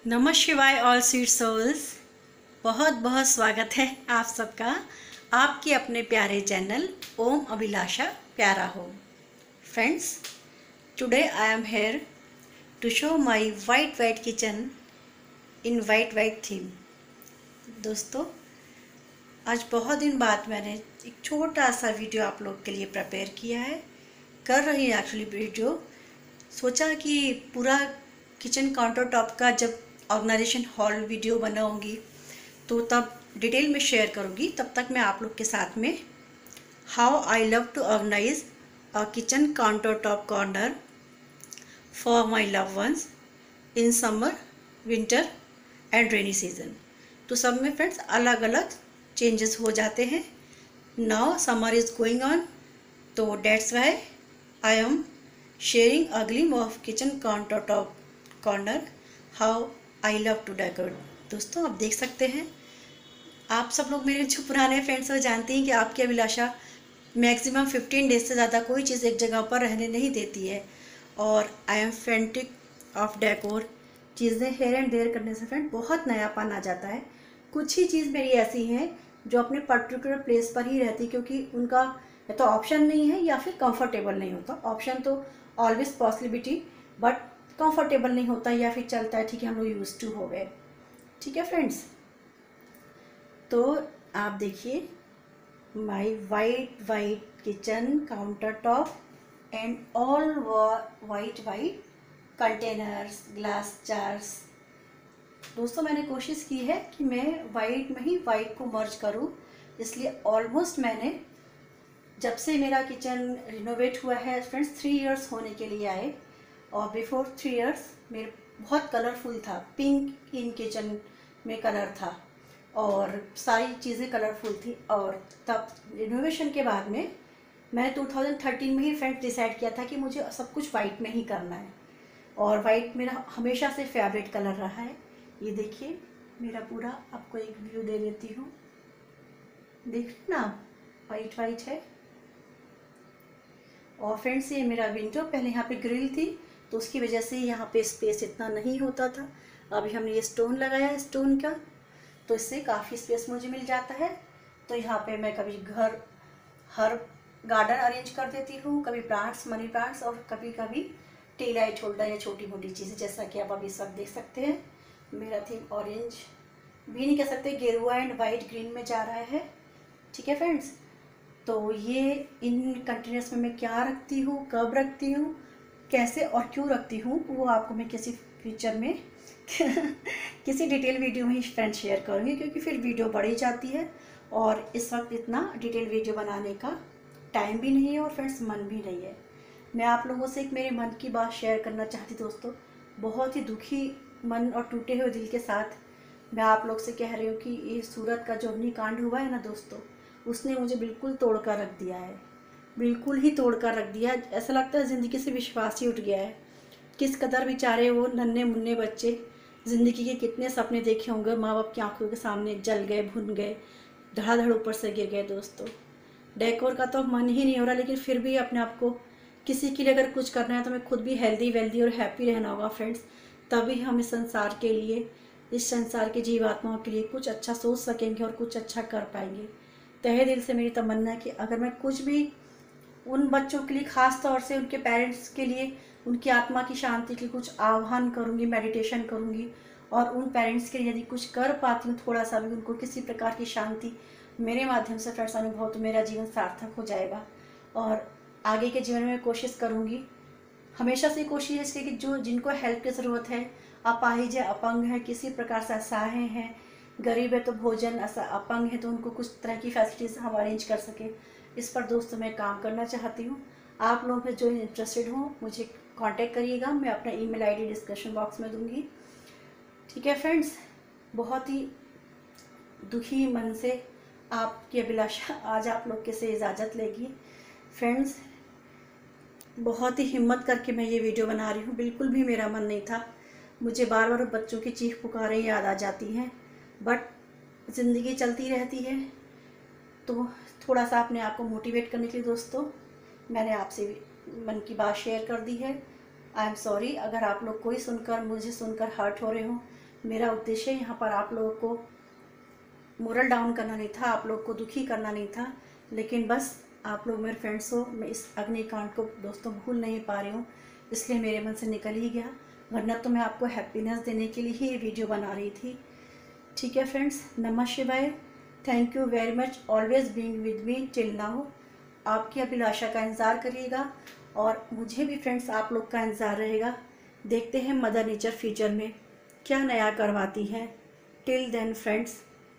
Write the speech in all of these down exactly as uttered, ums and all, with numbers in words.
नमः शिवाय all sweet souls. बहुत बहुत स्वागत है आप सबका आपके अपने प्यारे चैनल ओम अभिलाषा प्यारा हो। Friends, today I am here to show my white white kitchen in white white theme. दोस्तों, आज बहुत दिन बाद मैंने एक छोटा सा वीडियो आप लोग के लिए प्रिपेयर किया है। कर रही है एक्चुअली वीडियो, सोचा कि पूरा किचन काउंटर टॉप का जब ऑर्गेनाइजेशन हॉल वीडियो बनाऊंगी तो तब डिटेल में शेयर करूंगी। तब तक मैं आप लोग के साथ में how I love to organize a kitchen counter top corner for my love once in summer, winter and rainy season. तो सब में फ्रेंड्स अलग अलग चेंजेस हो जाते हैं। Now summer is going on, तो that's why I am sharing a glimpse of kitchen counter top corner how I love to decor. दोस्तों, आप देख सकते हैं, आप सब लोग मेरे जो पुराने फ्रेंड्स हैं जानते हैं कि आपकी अभिलाषा मैक्सिमम फिफ्टीन डेज से ज़्यादा कोई चीज़ एक जगह पर रहने नहीं देती है। और I am fanatic of decor. चीज़ें हेयर एंड देयर करने से फ्रेंड बहुत नयापन आ जाता है। कुछ ही चीज़ मेरी ऐसी हैं जो अपने पर्टिकुलर प्लेस पर ही रहती, क्योंकि उनका या तो ऑप्शन नहीं है या फिर कंफर्टेबल नहीं होता। ऑप्शन तो ऑलवेज पॉसिबिलिटी, बट कंफर्टेबल नहीं होता या फिर चलता है, ठीक है, हम लोग यूज टू हो गए। ठीक है फ्रेंड्स, तो आप देखिए my white white kitchen counter top and all white white containers, glass jars. दोस्तों, मैंने कोशिश की है कि मैं वाइट में ही वाइट को मर्ज करूं, इसलिए ऑलमोस्ट मैंने जब से मेरा किचन रिनोवेट हुआ है फ्रेंड्स थ्री इयर्स होने के लिए आए, और बिफोर थ्री इयर्स मेरे बहुत कलरफुल था। पिंक इन किचन में कलर था और सारी चीज़ें कलरफुल थी। और तब रिनोवेशन के बाद में मैंने टू थाउजेंड थर्टीन में ही फ्रेंड्स डिसाइड किया था कि मुझे सब कुछ वाइट में ही करना है, और वाइट मेरा हमेशा से फेवरेट कलर रहा है। ये देखिए मेरा पूरा, आपको एक व्यू दे देती हूँ, देख ना, वाइट वाइट है। और फ्रेंड्स, ये मेरा विंडो, पहले यहाँ पे ग्रिल थी तो उसकी वजह से यहाँ पे स्पेस इतना नहीं होता था। अभी हमने ये स्टोन लगाया है स्टोन का, तो इससे काफ़ी स्पेस मुझे मिल जाता है। तो यहाँ पे मैं कभी घर हर गार्डन अरेंज कर देती हूँ, कभी प्लांट्स, मनी प्लांट्स, और कभी कभी टी लाइट होल्डर या छोटी मोटी चीज़ें, जैसा कि आप अभी इस वक्त देख सकते हैं। मेरा थीम ऑरेंज भी नहीं कह सकते, गेरुआ एंड वाइट ग्रीन में जा रहा है। ठीक है फ्रेंड्स, तो ये इन कंटेनर्स में मैं क्या रखती हूँ, कब रखती हूँ, कैसे और क्यों रखती हूँ, वो आपको मैं किसी फ्यूचर में किसी डिटेल वीडियो में ही फ्रेंड शेयर करूँगी, क्योंकि फिर वीडियो बढ़ ही जाती है और इस वक्त इतना डिटेल वीडियो बनाने का टाइम भी नहीं है और फ्रेंड्स मन भी नहीं है। मैं आप लोगों से एक मेरे मन की बात शेयर करना चाहती दोस्तों। बहुत ही दुखी मन और टूटे हुए दिल के साथ मैं आप लोग से कह रही हूँ कि ये सूरत का जो अग्निकांड हुआ है ना दोस्तों, उसने मुझे बिल्कुल तोड़ कर रख दिया है, बिल्कुल ही तोड़ कर रख दिया। ऐसा लगता है ज़िंदगी से विश्वास ही उठ गया है। किस कदर बेचारे वो नन्हे मुन्ने बच्चे ज़िंदगी के कितने सपने देखे होंगे, माँ बाप की आंखों के सामने जल गए, भुन गए, धड़ाधड़ ऊपर से गिर गए। दोस्तों, डेकोर का तो मन ही नहीं हो रहा, लेकिन फिर भी अपने आप को किसी के लिए अगर कुछ करना है तो मैं खुद भी हेल्दी वेल्दी और हैप्पी रहना होगा फ्रेंड्स। तभी हम इस संसार के लिए, इस संसार के जीवात्माओं के लिए कुछ अच्छा सोच सकेंगे और कुछ अच्छा कर पाएंगे। तहे दिल से मेरी तमन्ना है कि अगर मैं कुछ भी उन बच्चों के लिए, ख़ास तौर से उनके पेरेंट्स के लिए, उनकी आत्मा की शांति के लिए कुछ आह्वान करूंगी, मेडिटेशन करूंगी, और उन पेरेंट्स के लिए यदि कुछ कर पाती हूँ, थोड़ा सा भी उनको किसी प्रकार की शांति मेरे माध्यम से फ्रेंड्स अनुभव, तो मेरा जीवन सार्थक हो जाएगा। और आगे के जीवन में कोशिश करूँगी, हमेशा से कोशिश है कि जो जिनको हेल्प की ज़रूरत है, अपाहिज है, अपंग है, किसी प्रकार से असहाय हैं, गरीब है तो भोजन, ऐसा अपंग है तो उनको कुछ तरह की फैसिलिटीज़ हम अरेंज कर सकें, इस पर दोस्तों मैं काम करना चाहती हूँ। आप लोग जो इंटरेस्टेड हो मुझे कांटेक्ट करिएगा, मैं अपना ईमेल आईडी डिस्क्रिप्शन बॉक्स में दूंगी। ठीक है फ्रेंड्स, बहुत ही दुखी मन से आपकी अभिलाषा आज आप लोग के से इजाज़त लेगी। फ्रेंड्स, बहुत ही हिम्मत करके मैं ये वीडियो बना रही हूँ, बिल्कुल भी मेरा मन नहीं था। मुझे बार बार बच्चों की चीख पुकारें याद आ जाती हैं, बट ज़िंदगी चलती रहती है। तो थोड़ा सा अपने आप को मोटिवेट करने के लिए दोस्तों मैंने आपसे मन की बात शेयर कर दी है। आई एम सॉरी अगर आप लोग कोई सुनकर, मुझे सुनकर हर्ट हो रहे हो, मेरा उद्देश्य यहाँ पर आप लोगों को मोरल डाउन करना नहीं था, आप लोग को दुखी करना नहीं था, लेकिन बस आप लोग मेरे फ्रेंड्स हो, मैं इस अग्निकांड को दोस्तों भूल नहीं पा रही हूँ, इसलिए मेरे मन से निकल ही गया, वरना तो मैं आपको हैप्पीनेस देने के लिए ही ये वीडियो बना रही थी। ठीक है फ्रेंड्स, नमः शिवाय। Thank you very much always being with me till now. आपकी अभिलाषा का इंतज़ार करिएगा और मुझे भी फ्रेंड्स आप लोग का इंतज़ार रहेगा। देखते हैं मदर नेचर फ्यूचर में क्या नया करवाती है। Till then friends,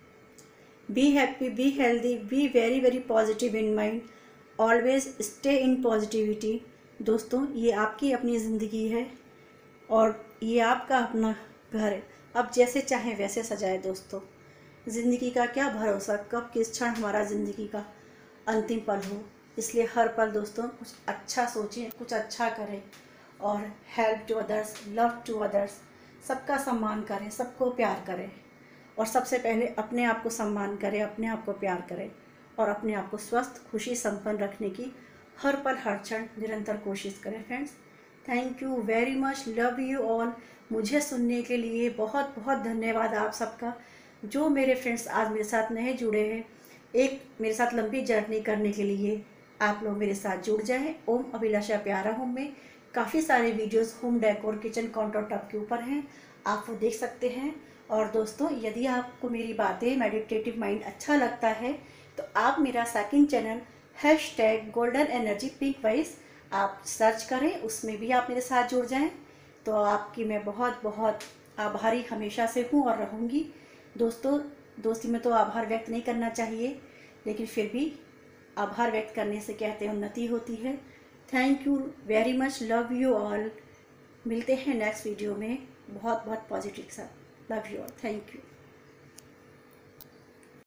be happy, be healthy, be very very positive in mind, always stay in positivity. दोस्तों, ये आपकी अपनी ज़िंदगी है और ये आपका अपना घर है। अब जैसे चाहें वैसे सजाए दोस्तों। ज़िंदगी का क्या भरोसा, कब किस क्षण हमारा ज़िंदगी का अंतिम पल हो, इसलिए हर पल दोस्तों कुछ अच्छा सोचें, कुछ अच्छा करें और help to others, love to others, सबका सम्मान करें, सबको प्यार करें और सबसे पहले अपने आप को सम्मान करें, अपने आप को प्यार करें और अपने आप को स्वस्थ, खुशी, संपन्न रखने की हर पल हर क्षण निरंतर कोशिश करें friends. Thank you very much, love you all. मुझे सुनने के लिए बहुत बहुत धन्यवाद आप सबका। जो मेरे फ्रेंड्स आज मेरे साथ नए जुड़े हैं, एक मेरे साथ लंबी जर्नी करने के लिए आप लोग मेरे साथ जुड़ जाएं। ओम अभिलाषा प्यारा होम में काफ़ी सारे videos home decor, kitchen counter top के ऊपर हैं, आप वो देख सकते हैं। और दोस्तों, यदि आपको मेरी बातें, मेडिटेटिव माइंड अच्छा लगता है तो आप मेरा second channel hashtag golden energy pink vice आप सर्च करें, उसमें भी आप मेरे साथ जुड़ जाएं। तो आपकी मैं बहुत बहुत आभारी हमेशा से हूँ और रहूँगी। दोस्तों, दोस्ती में तो आभार व्यक्त नहीं करना चाहिए, लेकिन फिर भी आभार व्यक्त करने से कहते हैं उन्नति होती है। Thank you very much, love you all. मिलते हैं नेक्स्ट वीडियो में बहुत बहुत पॉजिटिव के साथ। Love you all, thank you.